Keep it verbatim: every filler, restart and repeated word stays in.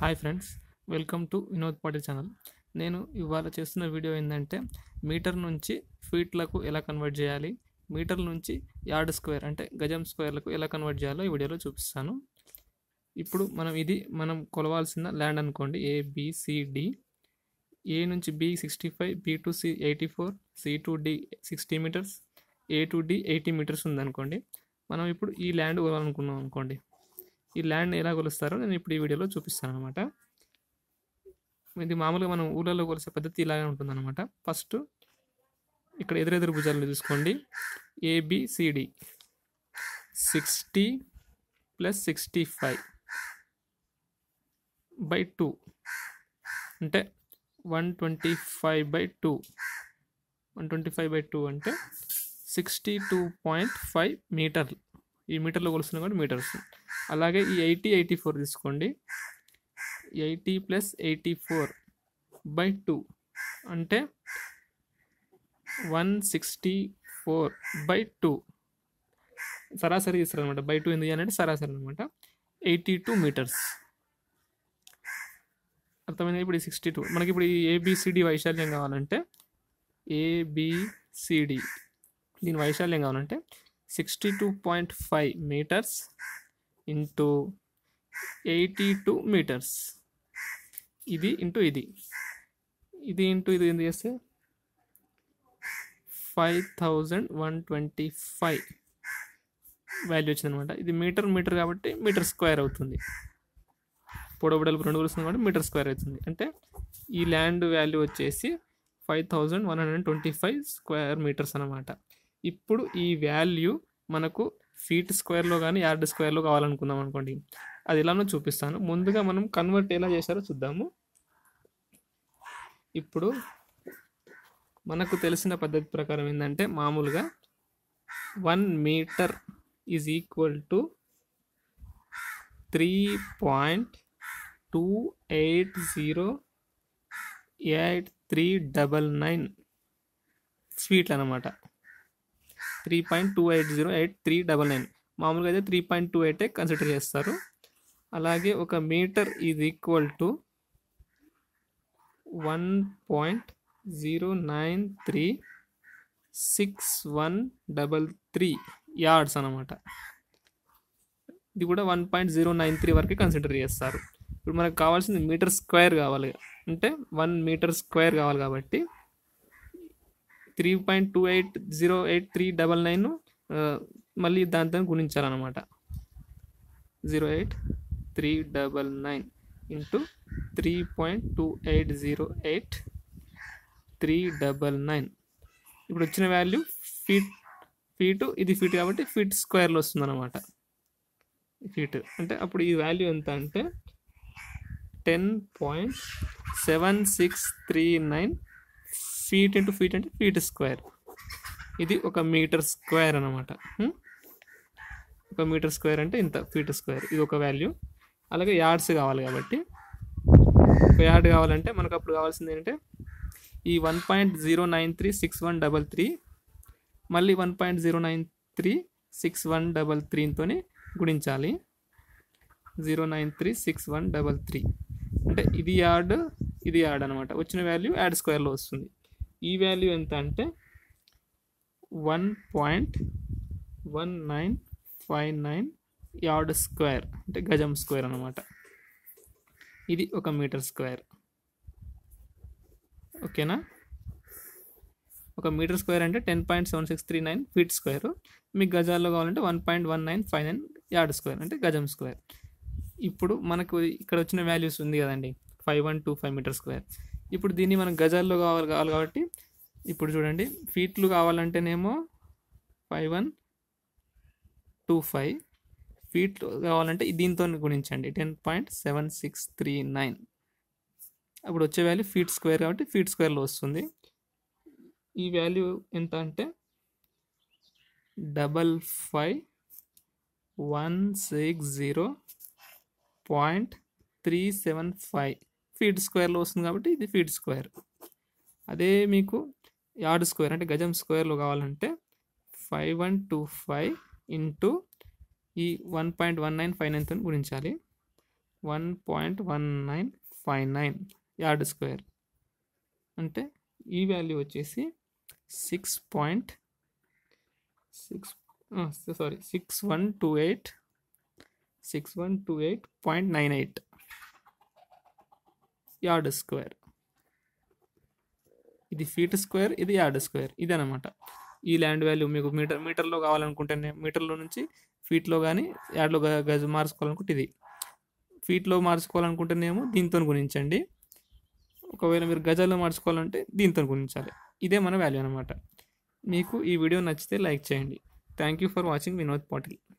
Hi friends, welcome to Vinod Patil channel. నేను ఇవాళ చేస్తున్న వీడియో ఏంటంటే మీటర్ నుంచి ఫీట్లకు ఎలా కన్వర్ట్ చేయాలి, మీటర్ నుంచి యార్డ్ స్క్వేర్ అంటే గజం స్క్వేర్లకు ఎలా కన్వర్ట్ చేయాలో ఈ వీడియోలో చూపిస్తాను. ఇప్పుడు మనం ఇది మనం కొలవాల్సిన ల్యాండ్ అనుకోండి. ఏ బిసిడి. ఏ నుంచి B sixty five, B to C eighty four, C to D sixty metres, A to D eighty metres ఉందనుకోండి. మనం ఇప్పుడు ఈ ల్యాండ్ కొనాలనుకున్నాం అనుకోండి. ఈ ల్యాండ్ ఎలా కొలుస్తారో నేను ఇప్పుడు ఈ వీడియోలో చూపిస్తాను అనమాట. ఇది మామూలుగా మనం ఊళ్ళలో కొలిసే పద్ధతి ఇలాగే ఉంటుందన్నమాట. ఫస్ట్ ఇక్కడ ఎదురెదురు భుజాలను చూసుకోండి. A B C D sixty plus sixty five by two అంటే one twenty five by two one twenty five by two అంటే సిక్స్టీ టూ పాయింట్ ఫైవ్ మీటర్లు. ఈ మీటర్లో కొలుస్తున్నాం కూడా మీటర్స్. అలాగే ఈ ఎయిటీ ఎయిటీ ఫోర్ తీసుకోండి. Eighty plus eighty four by two అంటే one sixty four by two. సరాసరి తీస్తారు అనమాట. బై టూ ఎందుకు అంటే సరాసరి అనమాట. Eighty two metres. అర్థమైంది. ఇప్పుడు ఈ సిక్స్టీ టూ మనకి ఇప్పుడు ఈ ఏబిసిడి వైశాల్యం కావాలంటే ఏబిసిడి దీని వైశాల్యం కావాలంటే sixty two point five metres into eighty two metres. ఇది ఇంటూ ఇది ఇది ఇంటూ ఇది ఏం చేస్తే five thousand one twenty five value వచ్చిందనమాట. ఇది మీటర్ మీటర్ కాబట్టి మీటర్ స్క్వేర్ అవుతుంది. పొడవుడలకు రెండు కొలుస్తుంది కాబట్టి మీటర్ స్క్వేర్ అవుతుంది. అంటే ఈ ల్యాండ్ వాల్యూ వచ్చేసి five thousand one hundred twenty five square metres అనమాట. ఇప్పుడు ఈ వాల్యూ మనకు ఫీట్ స్క్వేర్లో కానీ యార్డ్ స్క్వేర్లో కావాలనుకుందాం అనుకోండి. అది ఎలానో చూపిస్తాను. ముందుగా మనం కన్వర్ట్ ఎలా చేశారో చూద్దాము. ఇప్పుడు మనకు తెలిసిన పద్ధతి ప్రకారం ఏంటంటే మామూలుగా one metre is equal to three point two eight zero eight three double nine ఫీట్లు అనమాట. Three point two eight zero eight three double nine మామూలుగా అయితే త్రీ పాయింట్ టూ ఎయిటే కన్సిడర్ చేస్తారు. అలాగే ఒక metre is equal to one point zero nine three six one double three yards అనమాట. ఇది కూడా one point zero nine three వరకు కన్సిడర్ చేస్తారు. ఇప్పుడు మనకు కావాల్సింది మీటర్ స్క్వేర్ కావాలి అంటే వన్ మీటర్ స్క్వేర్ కావాలి కాబట్టి three point two eight zero eight three double nine మళ్ళీ దాంతో గుణించాలన్నమాట. Zero eight three double nine into three point two eight zero eight three double nine. ఇప్పుడు వచ్చిన వాల్యూ ఫీట్ ఫీటు ఇది ఫీట్ కాబట్టి feet స్క్వేర్లో వస్తుంది అనమాట. ఫీట్ అంటే అప్పుడు ఈ వాల్యూ ఎంత అంటే ten point seven six three nine feet into feet అంటే ఫీట్ స్క్వేర్. ఇది ఒక మీటర్ స్క్వేర్ అనమాట. ఒక మీటర్ స్క్వేర్ అంటే ఇంత ఫీట్ స్క్వేర్. ఇది ఒక వాల్యూ. అలాగే యార్డ్స్ కావాలి కాబట్టి ఒక యార్డ్ కావాలంటే మనకు అప్పుడు కావాల్సింది ఏంటంటే ఈ one point zero nine three six one double three మళ్ళీ one point zero nine three six one double త్రీతో గుణించాలి. Zero nine three six one double three అంటే ఇది యార్డ్ ఇది యార్డ్ అనమాట. వచ్చిన వాల్యూ యార్డ్ స్క్వేర్లో వస్తుంది. ఈ వాల్యూ ఎంత అంటే one point one nine five nine yard square అంటే గజం స్క్వేర్ అనమాట. ఇది ఒక మీటర్ స్క్వేర్. ఓకేనా. ఒక మీటర్ స్క్వేర్ అంటే ten point seven six three nine feet square. మీకు గజాల్లో కావాలంటే one point one nine five nine yard square అంటే గజం స్క్వేర్. ఇప్పుడు మనకు ఇక్కడ వచ్చిన వాల్యూస్ ఉంది కదండి, five one two five metre square. ఇప్పుడు దీన్ని మనకు గజాల్లో కావాలి కావాలి కాబట్టి ఇప్పుడు చూడండి, ఫీట్లు కావాలంటేనేమో ఫైవ్ వన్ టూ ఫైవ్ ఫీట్లు కావాలంటే దీంతో గుణించండి ten point seven six three nine. అప్పుడు వచ్చే వాల్యూ ఫీట్ స్క్వేర్ కాబట్టి ఫీట్ స్క్వేర్లో వస్తుంది. ఈ వాల్యూ ఎంత అంటే double five one six zero point three seven five feet స్క్వేర్లో వస్తుంది కాబట్టి ఇది ఫీట్ స్క్వేర్. అదే మీకు యార్డ్ స్క్వేర్ అంటే గజం స్క్వేర్లో కావాలంటే five one two five into ఈ one point one nine five నైన్తో గుణించాలి. One point one nine five nine yard square. అంటే ఈ వాల్యూ వచ్చేసి six point six sorry six one two eight six one two eight point nine eight yard square. ఇది feet square, ఇది yard square. ఇది అనమాట ఈ ల్యాండ్ వాల్యూ. మీకు metre మీటర్లో కావాలనుకుంటే మీటర్లో నుంచి ఫీట్లో కానీ యార్డ్లో గజ మార్చుకోవాలనుకుంటే ఇది, ఫీట్లో మార్చుకోవాలనుకుంటేనేమో దీంతో గుణించండి. ఒకవేళ మీరు గజాల్లో మార్చుకోవాలంటే దీంతో గుణించాలి. ఇదే మన వాల్యూ అనమాట. మీకు ఈ వీడియో నచ్చితే లైక్ చేయండి. Thank you for watching Vinod Patil.